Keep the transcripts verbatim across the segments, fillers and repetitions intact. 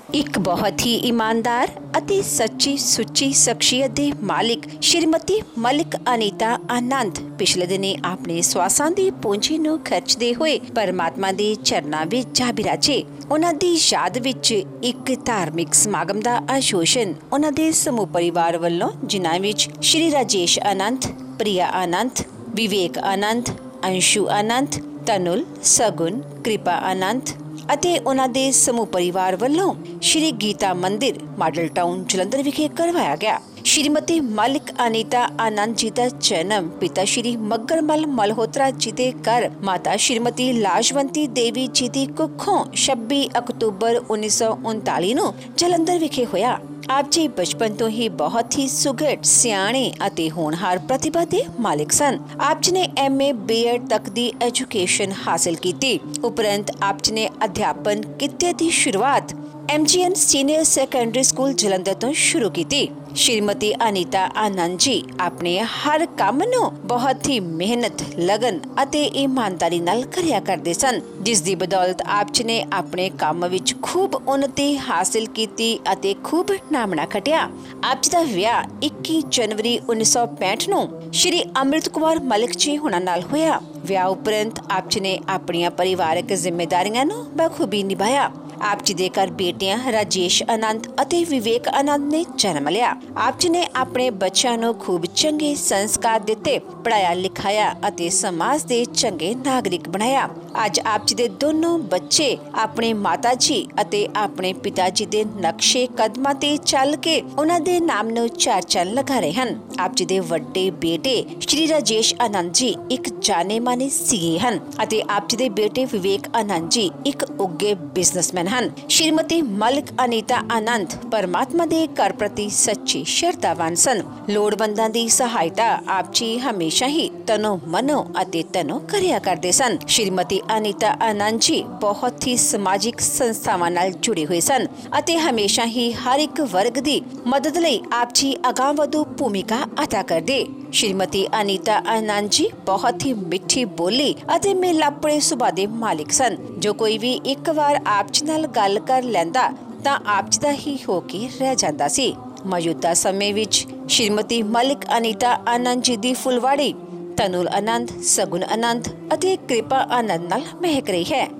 ਇੱਕ ਬਹੁਤ ਹੀ ਇਮਾਨਦਾਰ ਅਤੇ ਸੱਚੀ ਸੁੱਚੀ ਸ਼ਖਸੀਅਤ ਦੇ ਮਾਲਿਕ ਸ਼੍ਰੀਮਤੀ ਮਲਿਕ ਅਨੀਤਾ ਆਨੰਦ ਪਿਛਲੇ ਦਿਨੀ ਆਪਣੇ ਸਵਾਸਾਂ ਦੀ ਪੂੰਜੀ ਨੂੰ ਖਰਚਦੇ ਹੋਏ ਪਰਮਾਤਮਾ ਦੇ ਚਰਨਾਂ ਵਿੱਚ ਜਾ ਬਿਰਾਜੇ। ਉਹਨਾਂ ਦੀ ਯਾਦ ਵਿੱਚ ਇੱਕ ਧਾਰਮਿਕ ਸਮਾਗਮ ਦਾ ਆਯੋਜਨ ਉਹਨਾਂ ਦੇ ਸਮੂਹ ਪਰਿਵਾਰ ਵੱਲੋਂ, ਜਿਨ੍ਹਾਂ ਵਿੱਚ ਸ਼੍ਰੀ ਰਾਜੇਸ਼ ਆਨੰਦ, ਪ੍ਰਿਆ ਆਨੰਦ, ਵਿਵੇਕ ਆਨੰਦ, ਅੰਸ਼ੂ ਆਨੰਦ, ਤਨੁਲ, ਸਗੁਨ, ਕਿਰਪਾ ਆਨੰਦ ਅਤੇ ਉਹਨਾਂ ਦੇ ਸਮੂਹ ਪਰਿਵਾਰ ਵੱਲੋਂ ਸ਼੍ਰੀ ਗੀਤਾ ਮੰਦਿਰ ਮਾਡਲ ਟਾਊਨ ਜਲੰਧਰ ਵਿਖੇ ਕਰਵਾਇਆ ਗਿਆ। ਸ਼੍ਰੀਮਤੀ ਮਲਿਕ ਅਨੀਤਾ ਆਨੰਦ ਜੀ ਦਾ ਜਨਮ ਪਿਤਾ ਸ਼੍ਰੀ ਮੱਘਰਮਲ ਮਲਹੋਤਰਾ ਜੀ ਦੇ ਘਰ ਮਾਤਾ ਸ਼੍ਰੀਮਤੀ ਲਾਜਵੰਤੀ ਦੇਵੀ ਜੀ ਦੀ ਕੁੱਖੋਂ ਛੱਬੀ ਅਕਤੂਬਰ ਉੱਨੀ ਸੌ ਉਨਤਾਲੀ ਨੂੰ ਜਲੰਧਰ ਵਿਖੇ ਹੋਇਆ। ਆਪ ਜੀ ਬਚਪਨ ਤੋਂ ਹੀ ਬਹੁਤ ਹੀ ਸੁਘੜ, ਸਿਆਣੇ ਅਤੇ ਹੋਣਹਾਰ ਪ੍ਰਤਿਭਾ ਦੇ ਮਾਲਿਕ ਸਨ। ਆਪ ਜੀ ਨੇ ਐਮ ਏ ਬੀ ਐਡ ਤੱਕ ਦੀ ਐਜੂਕੇਸ਼ਨ ਹਾਸਲ ਕੀਤੀ। ਉਪਰੰਤ ਆਪ ਜੀ ਨੇ ਅਧਿਆਪਨ ਕਿੱਤੇ ਦੀ ਸ਼ੁਰੂਆਤ M G N senior secondary school Jalandhar ਤੋਂ ਸ਼ੁਰੂ ਕੀਤੀ। ਸ਼੍ਰੀਮਤੀ ਅਨੀਤਾ ਆਨੰਦ ਜੀ ਆਪਣੇ ਹਰ ਕੰਮ ਨੂੰ ਬਹੁਤ ਹੀ ਮਿਹਨਤ, ਲਗਨ ਅਤੇ ਇਮਾਨਦਾਰੀ ਨਾਲ ਕਰਿਆ ਕਰਦੇ ਸਨ, ਜਿਸ ਦੀ ਬਦੌਲਤ ਆਪ ਜੀ ਨੇ ਆਪਣੇ ਕੰਮ ਵਿੱਚ ਖੂਬ ਉન્નਤੀ ਹਾਸਲ ਕੀਤੀ ਅਤੇ ਖੂਬ ਨਾਮਣਾ ਖਟਿਆ। ਆਪ ਜੀ ਦਾ ਵਿਆਹ ਇੱਕੀ ਜਨਵਰੀ ਉੱਨੀ ਸੌ ਪੈਂਹਠ ਨੂੰ ਸ਼੍ਰੀ ਅੰਮ੍ਰਿਤ ਕੁਮਾਰ ਮਲਿਕ ਜੀ ਹੁਣਾਂ ਨਾਲ ਹੋਇਆ। ਵਿਆਹ ਉਪਰੰਤ ਆਪ ਜੀ ਨੇ ਆਪਣੀਆਂ ਪਰਿਵਾਰਕ ਜ਼ਿੰਮੇਦਾਰੀਆਂ ਨੂੰ ਬਖੂਬੀ ਨਿਭਾਇਆ। ਆਪ ਜੀ ਦੇ ਘਰ ਬੇਟੀਆਂ ਰਾਜੇਸ਼ ਆਨੰਦ ਅਤੇ ਵਿਵੇਕ ਆਨੰਦ ਨੇ ਜਨਮ ਲਿਆ। ਆਪ ਜੀ ਨੇ ਆਪਣੇ ਬੱਚਿਆਂ ਨੂੰ ਖੂਬ ਚੰਗੇ ਸੰਸਕਾਰ ਦਿੱਤੇ, ਪੜਾਇਆ ਲਿਖਾਇਆ ਅਤੇ ਸਮਾਜ ਦੇ ਚੰਗੇ ਨਾਗਰਿਕ ਬਣਾਇਆ। ਅੱਜ ਆਪ ਜੀ ਦੇ ਦੋਨੋਂ ਬੱਚੇ ਆਪਣੇ ਮਾਤਾ ਜੀ ਅਤੇ ਆਪਣੇ ਪਿਤਾ ਜੀ ਦੇ ਨਕਸ਼ੇ ਕਦਮਾਂ ਤੇ ਚੱਲ ਕੇ ਉਹਨਾਂ ਦੇ ਨਾਮ ਨੂੰ ਚਾਰ ਚੰਨ ਲਗਾ ਰਹੇ ਹਨ। ਆਪ ਜੀ ਦੇ ਵੱਡੇ ਬੇਟੇ ਸ਼੍ਰੀ ਰਾਜੇਸ਼ ਆਨੰਦ ਜੀ ਇੱਕ ਜਾਣੇ ਮਾਨੇ ਸੀਏ ਹਨ ਅਤੇ ਆਪ ਜੀ ਦੇ ਬੇਟੇ ਵਿਵੇਕ ਆਨੰਦ ਜੀ ਇੱਕ ਉੱਗੇ ਬਿਜ਼ਨਸਮੈਨ ਹਨ। ਸ਼੍ਰੀਮਤੀ ਮਲਿਕ ਅਨੀਤਾ ਆਨੰਦ ਪਰਮਾਤਮਾ ਦੇ ਘਰ ਪ੍ਰਤੀ ਸੱਚੀ ਸ਼ਰਧਾਵਾਨ ਸਨ। ਲੋੜਵੰਦਾਂ ਦੀ ਸਹਾਇਤਾ ਆਪ ਜੀ ਹਮੇਸ਼ਾ ਹੀ ਤਨੋ ਮਨੋ ਅਤੇ ਤਨੋ ਕਰਿਆ ਕਰਦੇ ਸਨ। ਸ਼੍ਰੀਮਤੀ ਅਨੀਤਾ ਆਨੰਦ ਜੀ ਬਹੁਤ ਹੀ ਸਮਾਜਿਕ ਸੰਸਥਾਵਾਂ ਨਾਲ ਜੁੜੇ ਹੋਏ ਸਨ ਅਤੇ ਹਮੇਸ਼ਾ ਹੀ ਹਰ ਇੱਕ ਵਰਗ ਦੀ ਮਦਦ ਲਈ ਆਪ ਜੀ ਅਗਾਂਹ ਵਧੂ ਭੂਮਿਕਾ ਅਦਾ ਕਰਦੇ। ਸ਼੍ਰੀਮਤੀ ਅਨੀਤਾ ਆਨੰਦ ਜੀ ਬਹੁਤ ਹੀ ਮਿੱਠੀ ਬੋਲੀ ਅਤੇ ਮਿਲਾਪੜੇ ਸੁਭਾਅ ਦੇ ਮਾਲਿਕ ਸਨ। ਜੋ ਕੋਈ ਵੀ ਇੱਕ ਵਾਰ ਆਪ ਜੀ ਨਾਲ ਗੱਲ ਕਰ ਲੈਂਦਾ ਤਾਂ ਆਪ ਜੀ ਦਾ ਹੀ ਹੋ ਕੇ ਰਹਿ ਜਾਂਦਾ ਸੀ। ਮੌਜੂਦਾ ਸਮੇਂ ਵਿੱਚ ਸ਼੍ਰੀਮਤੀ ਮਲਿਕ ਅਨੀਤਾ ਆਨੰਦ ਜੀ ਦੀ ਫੁਲਵਾੜੀ ਤਨੁਲ ਆਨੰਦ, ਸਗੁਨ ਆਨੰਦ ਅਤੇ ਕਿਰਪਾ ਆਨੰਦ ਨਾਲ ਮਹਿਕ ਰਹੀ ਹੈ।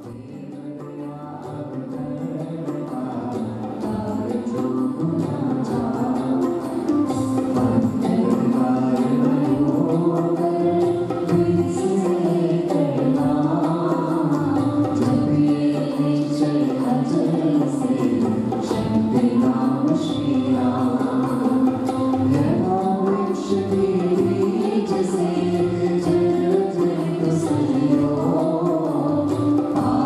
Oh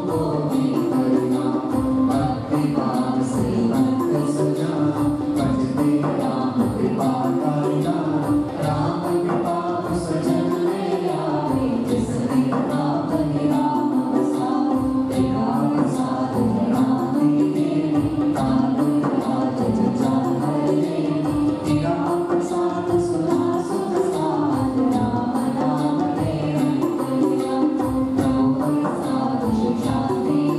Thank you.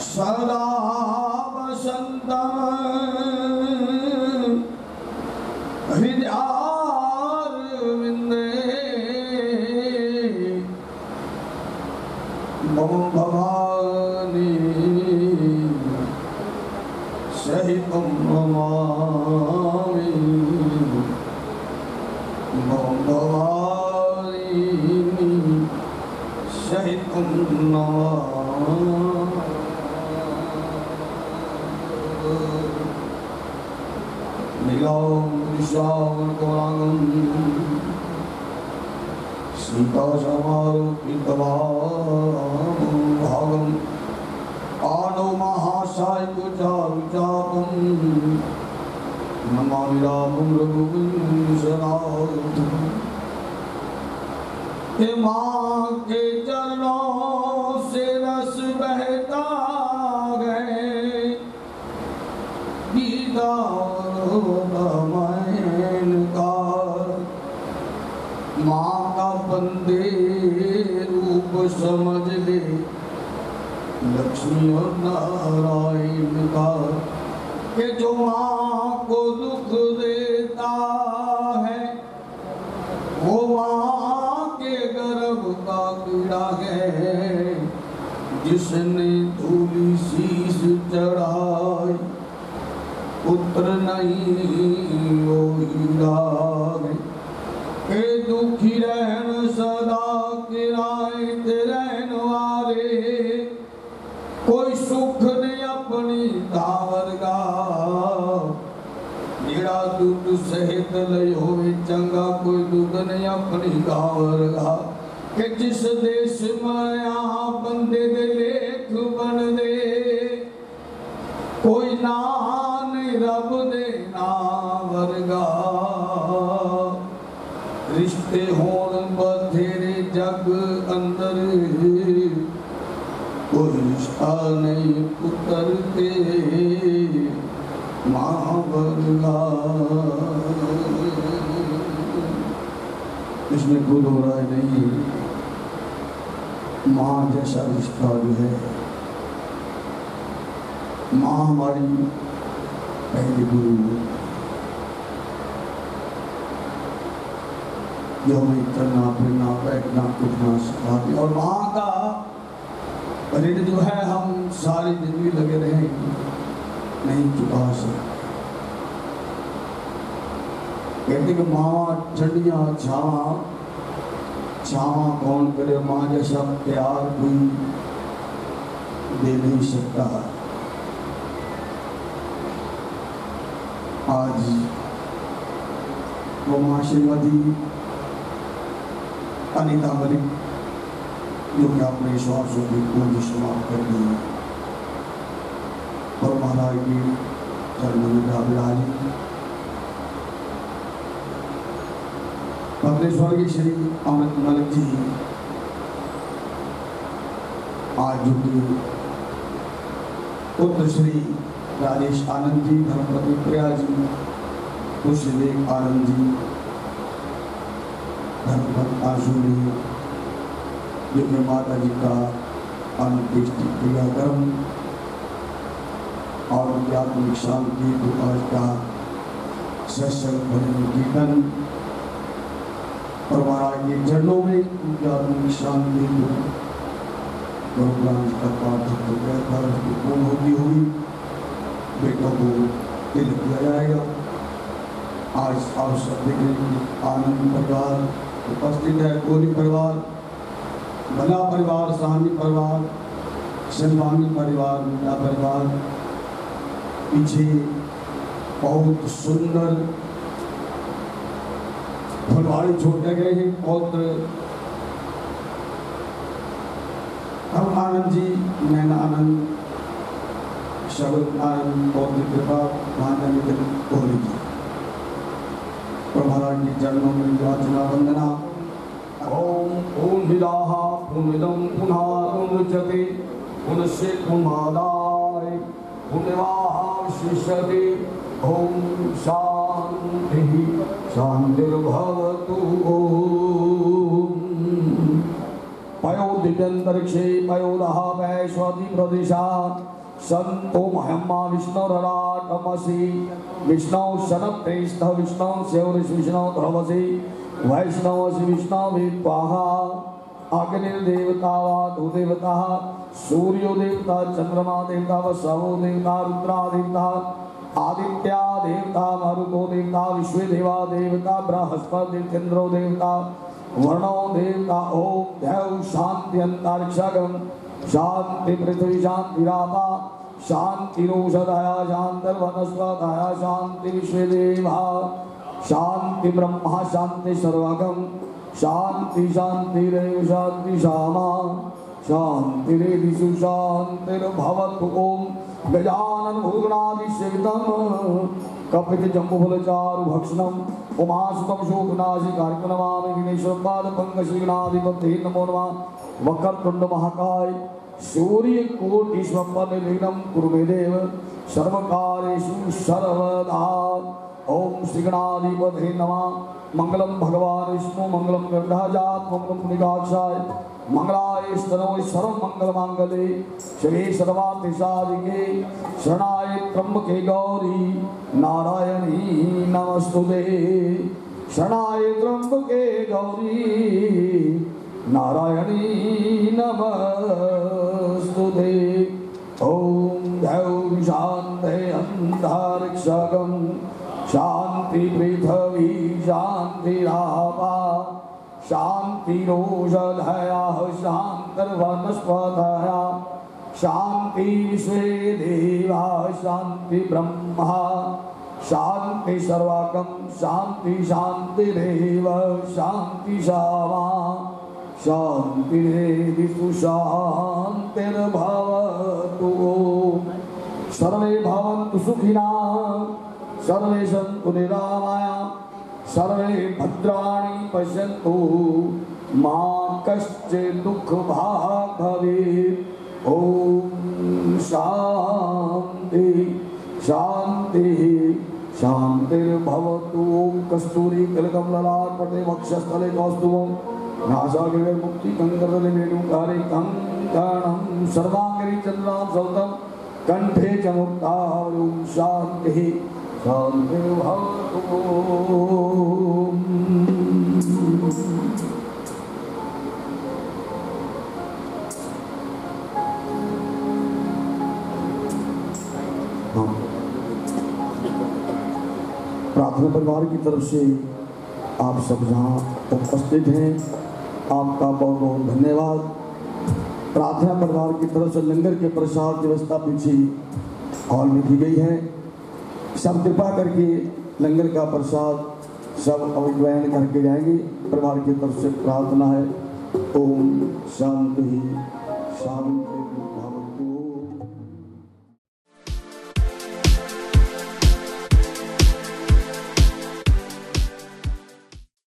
सदा वसंतम हृदयारविंदे मम भवानी सहितं नमामि मम भवानी सहितं नमामि। नीलां कृशावरकोलांगं सीतासमारोपितभागं आनो महासायिकचारुचापं नमामि रामं रघुवंशनाथं। हे माँ के चरणों से रस बहता गए गीता का माँ का बंदे रूप समझ ले लक्ष्मी और नारायण का कि जो माँ को दुख देता है वो माँ के गर्भ का कीड़ा है। जिसने धूली शीश चढ़ाई पुत्र नहीं वो हीरा है। के दुखी रहन सदा किराए रहन वाले कोई सुख ने अपनी दावरगा निरा दुख सहित लय होवे चंगा कोई दुख ने अपनी दावरगा के जिस देश में यहाँ बंदे दे लेख बन दे कोई नान रब दे ना वर्गा रिश्ते होन बथेरे जग अंदर कोई रिश्ता नहीं पुत्र के माँ वर्गा। इसमें भूल हो रहा है नहीं माँ जैसा रिश्ता जो है माँ हमारी पहली गुरु जो हमें चलना फिरना बैठना उठना सिखाती और माँ का ऋण जो है हम सारी जिंदगी लगे रहेंगे नहीं चुका सकते। कहते कि माँ ठंडियाँ छावा छावा कौन करे माँ जैसा प्यार कोई दे नहीं सकता। आज वो माँ श्रीमती अनीता मलिक जो कि अपने श्वासों की पूर्ण समाप्त कर दी और महाराज की चरणों में विराजी अपने स्वर्गीय श्री अमृत मलिक जी आज जो कि पुत्र श्री राजेश आनंद जी धर्मपति प्रिया जी पुष्पदेव आनंद जी धर्मपति आशु जी जो कि माता जी का अंत्येष्टि क्रियाक्रम और उनकी आत्मिक शांति तो आज का सत्संग भजन कीर्तन और महाराज के चरणों में उनकी आत्मिक शांति को का पाठ पूर्ण होती हुई बेटों को तिलक किया जाएगा। आज आप सब देखें आनंद परिवार उपस्थित है, कोरी परिवार, भला परिवार, साहनी परिवार, संभानी परिवार, मीठा परिवार। पीछे बहुत सुंदर फुलवाड़ी छोड़े गए हैं। पौत्र हम आनंद जी, नैना आनंद, शबद आनंद, पौत्र कृपा, महानंद कोहली जी और महाराज के चरणों में प्रार्थना वंदना। ओम पूर्णिदाः पूर्णिदं पुनरुच्यते पुनश्च पुनरादाय पुण्यवाशिष्यते। ओम शांति शांतिर्भवतु। ओम पयो दिव्यंतरिक्षे पयोदः वैश्वति प्रदेशात् संतो महम्मा विष्णुरराटमसि विष्णु शनप्रेष्ठ विष्णु सेवरिष विष्णु ध्रुवसि वैष्णवसि विष्णुविद्वाहा अग्निर्देवता वाधु देवता सूर्यो देवता चंद्रमा देवता वसवो देवता रुद्रा देवता आदित्या देवता मरुतो देवता विश्व देवा देवता बृहस्पति चंद्रो देवता वर्णो देवता ओम देव शांति अंतरिक्षगम शांति पृथ्वी शांति रामा शांति रोषधया शांति वनस्पतया शांति विश्व देवा शांति ब्रह्मा शांति सर्वगम शांति शांति रेव शांति श्यामा शांति रेदिषु शांतिर्भवतु ओम गजानन भूगणादिसेवितम् कपित जम्बुफलचारु भक्षणम् उमासुतम शोकनाशि कार्यक्रमामि विघ्नेश्वर पाद पंकशीनाधिपते नमो नमः वक्रतुंड महाकाय सूर्य कोटि स्वप्ननिर्विघ्नं कुरु मे देव सर्वकार्येषु सर्वदा ओम श्री गणाधिपते नमः मंगलम भगवान विष्णु मंगलम गंधाजात मंगलम पुनिकाक्षाय मंगलाय स्तनोय सर्व मंगल मांगले श्री सर्वार्थ साधिके शरणाय त्र्यंबके गौरी नारायणी नमस्तुते शरणाय त्र्यंबके गौरी नारायणी नमस्तुते ओम देव शांति अंतरिक्षगम शांति पृथ्वी शांति रापा शांति रोषधया शांतिर्वनस्पतया शांति विश्व देवा शांति ब्रह्मा शांति सर्वकम शांति शांतिरेव शांति शामा शांतिरेदिषु शांतिर्भवतु सर्वे भवन्तु सुखिनः सर्वे सन्तु निरामया सर्वे भद्राणि पश्यन्तु मा कश्चित् दुःखभाग् भवेत् ॐ शान्ति शान्ति शान्तिर्भवतु ॐ कस्तूरी तिलकं ललाटपटे वक्षस्थले कौस्तुभं नासाग्रे मुक्तिकङ्करदले वेणुकारे कङ्कणं सर्वाङ्गे चन्द्रां सौतं कंठे च मुक्तावरुं शान्तिः शान्तिर्भवतु प्रार्थना परिवार की तरफ से आप सब जहाँ उपस्थित हैं आपका बहुत बहुत धन्यवाद। प्रार्थना परिवार की तरफ से लंगर के प्रसाद व्यवस्था पीछे हॉल में की गई है। सब कृपा करके लंगर का प्रसाद सब अवग्रहण करके जाएंगे। परिवार की तरफ से प्रार्थना है। ओम शांति शांति।